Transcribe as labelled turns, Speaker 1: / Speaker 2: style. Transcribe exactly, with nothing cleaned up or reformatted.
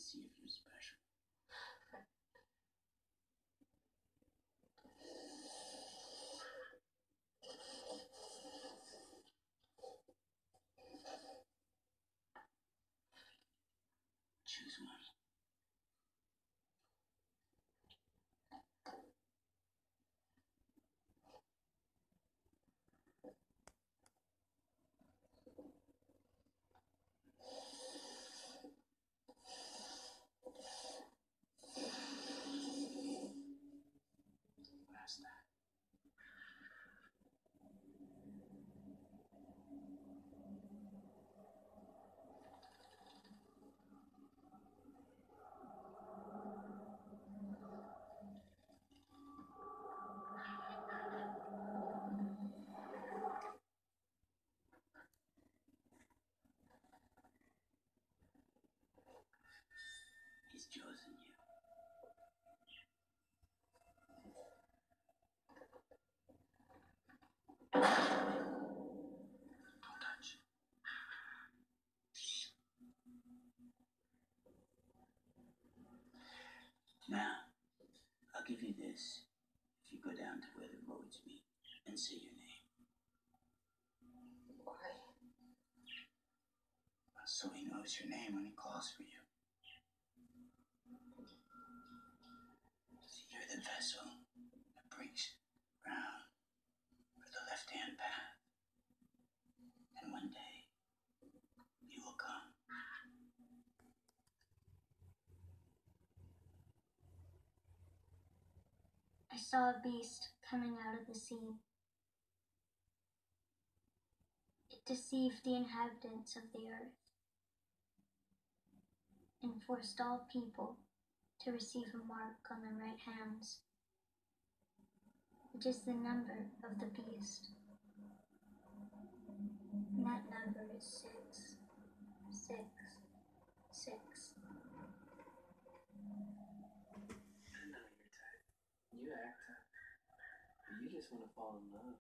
Speaker 1: see if you're special. Choose one. What's that? He's chosen you. Don't touch. Now, I'll give you this if you go down to where the roads meet and say your name.
Speaker 2: Why?
Speaker 1: So he knows your name when he calls for you. See, you're the vessel that breaks ground for the left-hand path. And one day, you will come.
Speaker 3: I saw a beast coming out of the sea. It deceived the inhabitants of the earth and forced all people to receive a mark on their right hands, which is the number of the beast. And that number is six, six, six.
Speaker 2: I know your type. You act tough. But you just want to fall in love.